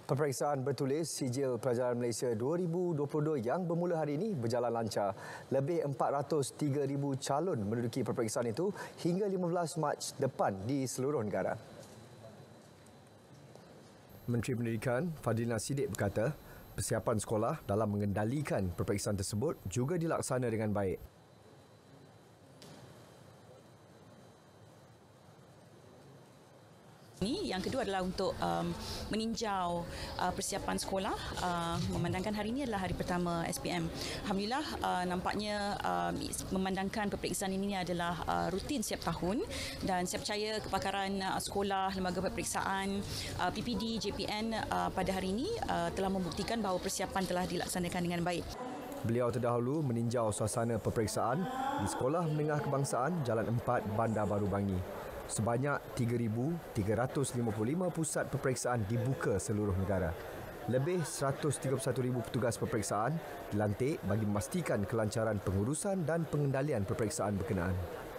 Peperiksaan bertulis Sijil Pelajaran Malaysia 2022 yang bermula hari ini berjalan lancar. Lebih 403,000 calon menduduki peperiksaan itu hingga 15 Mac depan di seluruh negara. Menteri Pendidikan Fadlina Siddiq berkata, persiapan sekolah dalam mengendalikan peperiksaan tersebut juga dilaksana dengan baik. Yang kedua adalah untuk meninjau persiapan sekolah, memandangkan hari ini adalah hari pertama SPM. Alhamdulillah, nampaknya memandangkan peperiksaan ini adalah rutin setiap tahun dan saya percaya kepakaran sekolah, lembaga peperiksaan, PPD, JPN pada hari ini telah membuktikan bahawa persiapan telah dilaksanakan dengan baik. Beliau terdahulu meninjau suasana peperiksaan di Sekolah Menengah Kebangsaan Jalan 4 Bandar Baru Bangi. Sebanyak 3,355 pusat peperiksaan dibuka seluruh negara. Lebih 131,000 petugas peperiksaan dilantik bagi memastikan kelancaran pengurusan dan pengendalian peperiksaan berkenaan.